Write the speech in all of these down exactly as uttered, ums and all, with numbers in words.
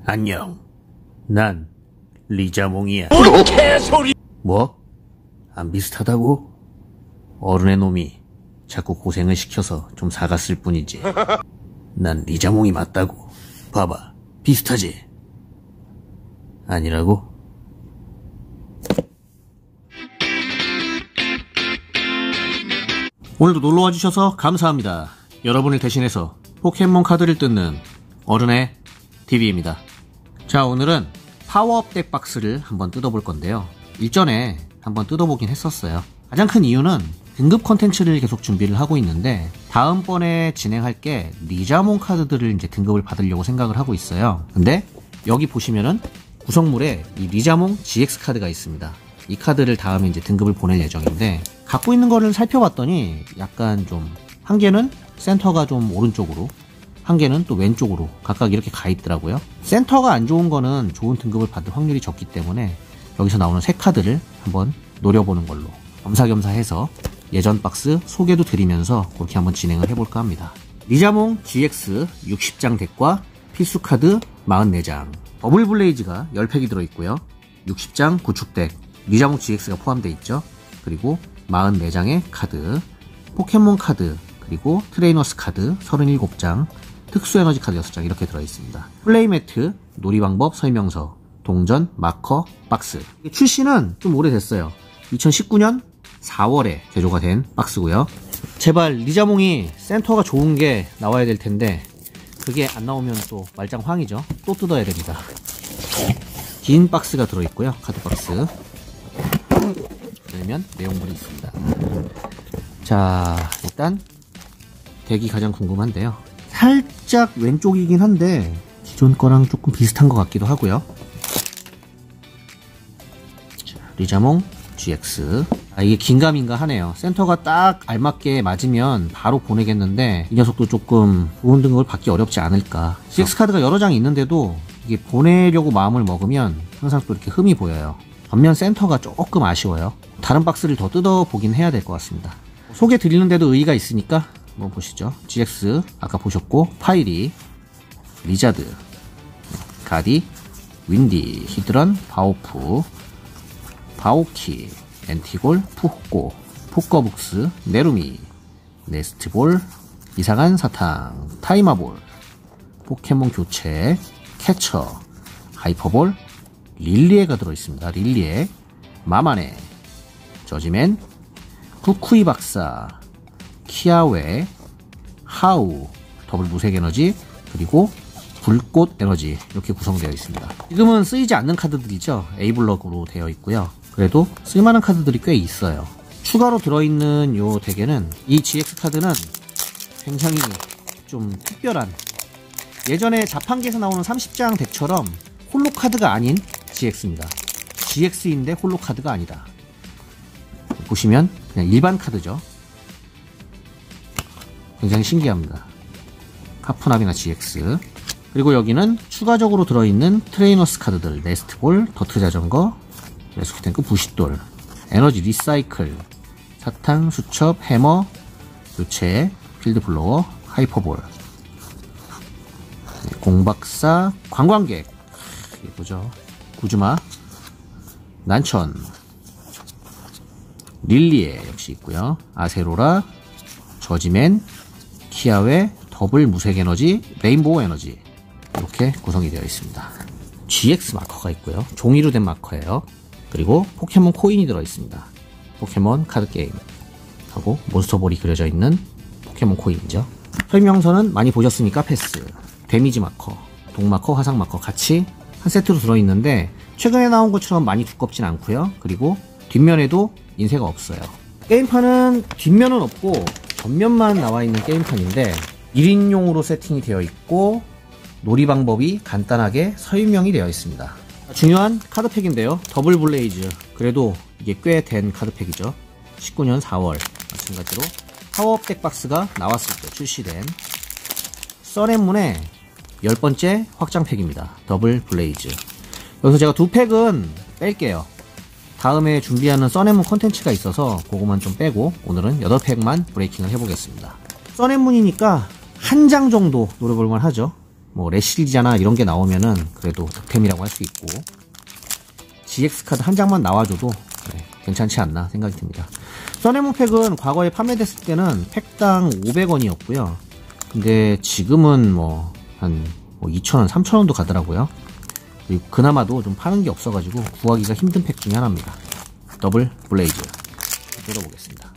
안녕. 난 리자몽이야. 뭔 개소리! 뭐? 안 비슷하다고? 어른의 놈이 자꾸 고생을 시켜서 좀 사갔을 뿐이지. 난 리자몽이 맞다고. 봐봐. 비슷하지? 아니라고? 오늘도 놀러와 주셔서 감사합니다. 여러분을 대신해서 포켓몬 카드를 뜯는 어른의 티비입니다. 자, 오늘은 파워업 덱 박스를 한번 뜯어볼 건데요. 일전에 한번 뜯어보긴 했었어요. 가장 큰 이유는 등급 컨텐츠를 계속 준비를 하고 있는데 다음번에 진행할 게 리자몽 카드들을 이제 등급을 받으려고 생각을 하고 있어요. 근데 여기 보시면은 구성물에 이 리자몽 지엑스 카드가 있습니다. 이 카드를 다음에 이제 등급을 보낼 예정인데 갖고 있는 거를 살펴봤더니 약간 좀 한 개는 센터가 좀 오른쪽으로, 한 개는 또 왼쪽으로 각각 이렇게 가 있더라고요. 센터가 안 좋은 거는 좋은 등급을 받을 확률이 적기 때문에 여기서 나오는 새 카드를 한번 노려보는 걸로 겸사겸사 해서 예전 박스 소개도 드리면서 그렇게 한번 진행을 해볼까 합니다. 리자몽 지엑스 육십 장 덱과 필수 카드 사십사 장, 더블 블레이즈가 십 팩이 들어있고요. 육십 장 구축 덱, 리자몽 지엑스가 포함되어 있죠. 그리고 사십사 장의 카드, 포켓몬 카드, 그리고 트레이너스 카드 서른일곱 장, 특수 에너지 카드 여섯 장 이렇게 들어있습니다. 플레이 매트, 놀이 방법 설명서, 동전, 마커, 박스. 출시는 좀 오래됐어요. 이천십구 년 사월에 개조가 된 박스고요. 제발 리자몽이 센터가 좋은 게 나와야 될 텐데 그게 안 나오면 또 말짱황이죠. 또 뜯어야 됩니다. 긴 박스가 들어있고요. 카드 박스. 열면 내용물이 있습니다. 자, 일단 덱이 가장 궁금한데요. 살짝 왼쪽이긴 한데 기존 거랑 조금 비슷한 것 같기도 하고요. 자, 리자몽 지엑스. 아, 이게 긴가민가 하네요. 센터가 딱 알맞게 맞으면 바로 보내겠는데 이 녀석도 조금 좋은 등급을 받기 어렵지 않을까. 지엑스 카드가 여러 장이 있는데도 이게 보내려고 마음을 먹으면 항상 또 이렇게 흠이 보여요. 반면 센터가 조금 아쉬워요. 다른 박스를 더 뜯어보긴 해야 될 것 같습니다. 소개 드리는데도 의의가 있으니까 한번 보시죠. 지엑스 아까 보셨고, 파이리, 리자드, 가디, 윈디, 히드런, 바오프, 바오키, 엔티골, 푸호꼬, 포커북스, 네루미, 네스트볼, 이상한 사탕, 타이마볼, 포켓몬 교체, 캐처, 하이퍼볼, 릴리에가 들어있습니다. 릴리에, 마마네, 저지맨, 쿠쿠이 박사, 키아웨, 하우, 더블 무색 에너지, 그리고 불꽃 에너지 이렇게 구성되어 있습니다. 지금은 쓰이지 않는 카드들이죠. A블럭으로 되어 있고요. 그래도 쓸만한 카드들이 꽤 있어요. 추가로 들어있는 요 덱에는 이 지엑스 카드는 굉장히 좀 특별한, 예전에 자판기에서 나오는 삼십 장 덱처럼 홀로 카드가 아닌 지엑스입니다. 지엑스인데 홀로 카드가 아니다. 보시면 그냥 일반 카드죠. 굉장히 신기합니다. 카푸나비나 지엑스. 그리고 여기는 추가적으로 들어있는 트레이너스 카드들, 네스트볼, 더트 자전거, 레스큐탱크, 부싯돌, 에너지 리사이클, 사탕, 수첩, 해머, 교체, 필드블로워, 하이퍼볼, 공박사, 관광객, 예쁘죠. 구즈마, 난천, 릴리에 역시 있고요. 아세로라, 저지맨, 키아웨, 더블 무색 에너지, 레인보우 에너지 이렇게 구성이 되어 있습니다. 지엑스 마커가 있고요. 종이로 된 마커예요. 그리고 포켓몬 코인이 들어있습니다. 포켓몬 카드 게임 하고 몬스터볼이 그려져 있는 포켓몬 코인이죠. 설명서는 많이 보셨으니까 패스. 데미지 마커, 독마커, 화상 마커 같이 한 세트로 들어있는데 최근에 나온 것처럼 많이 두껍진 않고요. 그리고 뒷면에도 인쇄가 없어요. 게임판은 뒷면은 없고 전면만 나와 있는 게임판인데 일 인용으로 세팅이 되어 있고 놀이 방법이 간단하게 설명이 되어 있습니다. 중요한 카드팩인데요. 더블 블레이즈. 그래도 이게 꽤 된 카드팩이죠. 십구 년 사월 마찬가지로 파워업 덱 박스가 나왔을 때 출시된 써렌문의 열 번째 확장팩입니다. 더블 블레이즈. 여기서 제가 두 팩은 뺄게요. 다음에 준비하는 써렌문 컨텐츠가 있어서 그거만 좀 빼고 오늘은 여덟 팩만 브레이킹을 해보겠습니다. 써렌문이니까 한 장 정도 노려볼만 하죠. 뭐 레실리자나 이런 게 나오면은 그래도 득템이라고 할 수 있고, 지엑스 카드 한 장만 나와줘도 네, 괜찮지 않나 생각이 듭니다. 써네몬 팩은 과거에 판매됐을 때는 팩당 오백 원이었고요. 근데 지금은 뭐 한 뭐 이천 원, 삼천 원도 가더라고요. 그리고 그나마도 좀 파는 게 없어가지고 구하기가 힘든 팩 중에 하나입니다. 더블 블레이즈 뜯어보겠습니다.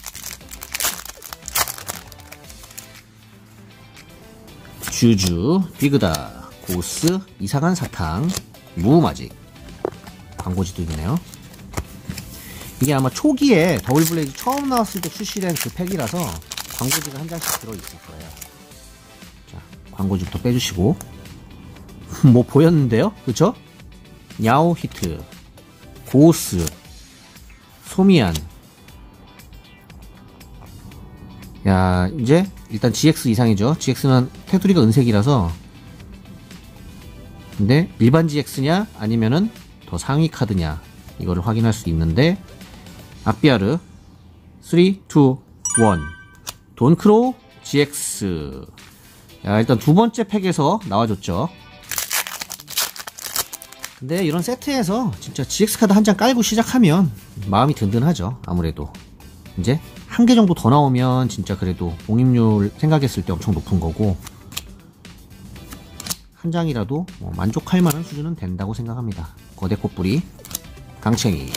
주주, 비그다, 고스, 이상한 사탕, 무마직. 광고지도 있네요. 이게 아마 초기에 더블 블레이즈 처음 나왔을 때 출시된 그 팩이라서 광고지가 한 장씩 들어있을 거예요. 자, 광고지부터 빼주시고. 뭐 보였는데요? 그쵸? 야오 히트, 고스, 소미안. 야, 이제 일단 지엑스 이상이죠. 지엑스는 테두리가 은색이라서. 근데 일반 지엑스냐 아니면은 더 상위 카드냐 이거를 확인할 수 있는데, 악비아르 삼, 이, 일 돈크로우 지엑스. 야, 일단 두 번째 팩에서 나와줬죠. 근데 이런 세트에서 진짜 지엑스 카드 한 장 깔고 시작하면 마음이 든든하죠. 아무래도 이제 한 개 정도 더 나오면 진짜 그래도 봉입률 생각했을 때 엄청 높은 거고, 한 장이라도 뭐 만족할 만한 수준은 된다고 생각합니다. 거대 꽃뿌리, 강챙이.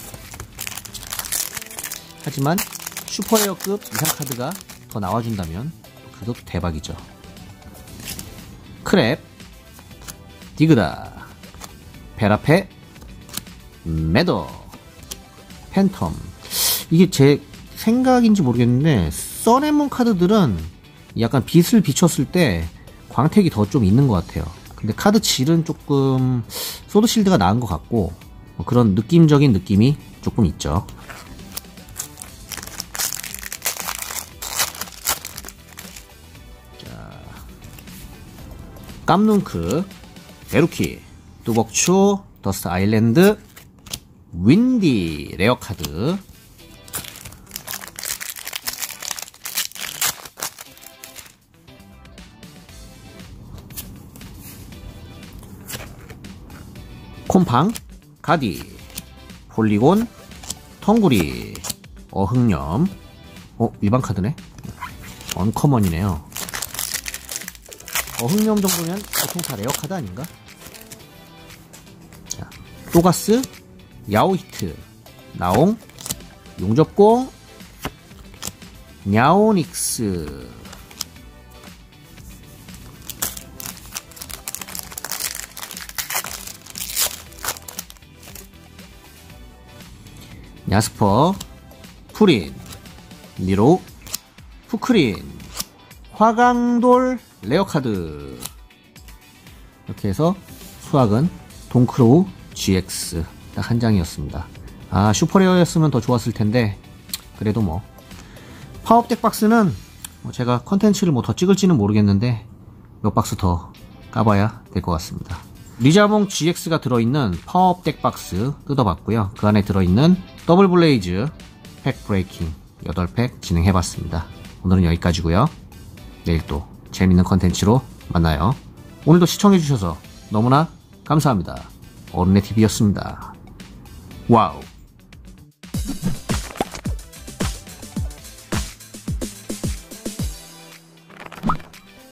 하지만 슈퍼레어급 이상 카드가 더 나와준다면 그것도 대박이죠. 크랩, 디그다, 베라페, 매더, 팬텀. 이게 제 생각인지 모르겠는데 써네몬 카드들은 약간 빛을 비췄을 때 광택이 더 좀 있는 것 같아요. 근데 카드 질은 조금 소드실드가 나은 것 같고, 뭐 그런 느낌적인 느낌이 조금 있죠. 자, 깜눈크, 베루키, 뚜벅초, 더스트 아일랜드, 윈디 레어 카드. 콤팡, 가디, 폴리곤, 텅구리, 어흥염. 어, 일반 카드네. 언커먼이네요. 어흥염 정도면 보통 다 레어 카드 아닌가? 자, 또가스, 야오히트, 나옹, 용접공, 냐오닉스. 야스퍼, 푸린, 니로, 푸크린, 화강돌 레어카드. 이렇게 해서 수학은 돈크로우 지엑스 딱 한 장이었습니다. 아, 슈퍼레어였으면 더 좋았을 텐데 그래도 뭐 파워업 덱박스는 뭐 제가 컨텐츠를 뭐 더 찍을지는 모르겠는데 몇 박스 더 까봐야 될 것 같습니다. 리자몽 지엑스가 들어있는 파워업 덱박스 뜯어봤고요. 그 안에 들어있는 더블 블레이즈 팩 브레이킹 여덟 팩 진행해봤습니다. 오늘은 여기까지고요. 내일 또 재밌는 컨텐츠로 만나요. 오늘도 시청해주셔서 너무나 감사합니다. 어른의 티비였습니다. 와우.